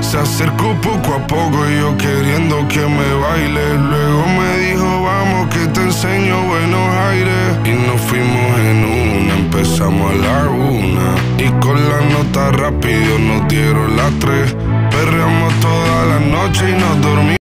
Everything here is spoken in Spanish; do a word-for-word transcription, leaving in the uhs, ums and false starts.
Se acercó poco a poco y yo queriendo que me baile. Luego me dijo, vamos que te enseño buenos aires. Y nos fuimos en una, empezamos a la una. Y con la nota rápido nos dieron las tres. Perreamos toda la noche y nos dormimos.